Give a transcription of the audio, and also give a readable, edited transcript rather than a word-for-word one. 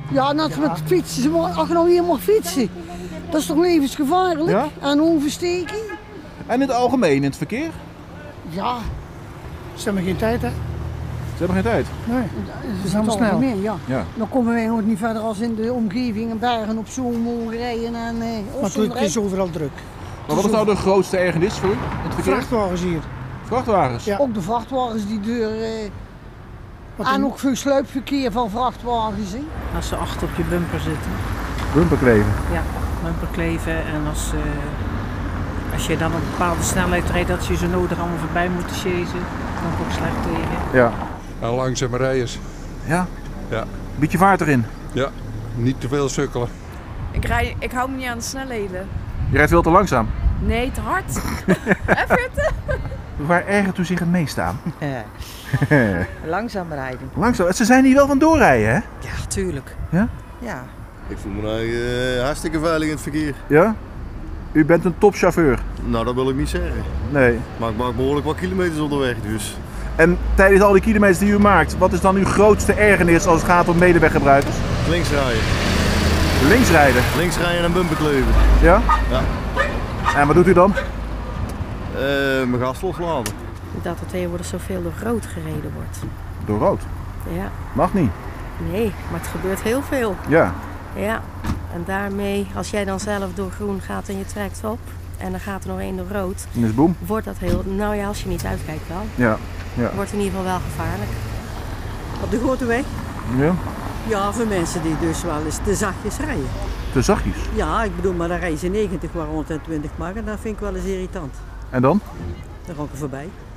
Ja, net met fietsen. Als je nou hier mag fietsen, dat is toch levensgevaarlijk? Ja? En oversteken? En in het algemeen, in het verkeer? Ja. Ze hebben geen tijd, hè? Ze hebben geen tijd. Nee, Ze is allemaal snel. Ja. Ja. Dan komen wij nog niet verder als in de omgeving en bergen op zo'n mogen rijden en Maar het is overal druk. Maar wat is nou de grootste ergernis voor u in het verkeer? Vrachtwagens hier. Vrachtwagens? Ja. Ook de vrachtwagens die deur. En ook veel sluipverkeer van vrachtwagens. Hè? Als ze achter op je bumper zitten. Bumper kleven. Ja, bumper kleven. En als je dan op een bepaalde snelheid rijdt, dat ze je zo nodig allemaal voorbij moeten chasen. Dan kom ik slecht tegen. Ja. En langzame rijders. Ja? Ja. Beetje vaart erin. Ja, niet te veel sukkelen. Ik hou me niet aan de snelheden. Je rijdt veel te langzaam. Nee, te hard. Even. Waar ergert u zich het meest aan? Langzaam rijden. Langzaam. Ze zijn hier wel van doorrijden, hè? Ja, tuurlijk. Ja? Ja. Ik voel me nou hartstikke veilig in het verkeer. Ja? U bent een topchauffeur. Nou, dat wil ik niet zeggen. Nee. Maar ik maak behoorlijk wat kilometers onderweg, dus. En tijdens al die kilometers die u maakt, wat is dan uw grootste ergernis als het gaat om medeweggebruikers? Links rijden. Links rijden. Links rijden en bumperkleuven. Ja? Ja. En wat doet u dan? Mijn gas loslaten. Dat er tegenwoordig zoveel door rood gereden wordt. Door rood. Ja. Mag niet. Nee, maar het gebeurt heel veel. Ja. Ja. En daarmee, als jij dan zelf door groen gaat en je trekt op en dan gaat er nog één door rood, En is boem. wordt dat heel, nou ja, als je niet uitkijkt wel, Ja. Ja. wordt in ieder geval wel gevaarlijk. Op de grote weg? Ja. Ja, voor mensen die dus wel eens te zachtjes rijden. Te zachtjes. Ja, ik bedoel, maar dan rijden ze 90 waar 120 mag en dat vind ik wel eens irritant. En dan? Dan ga ik er voorbij.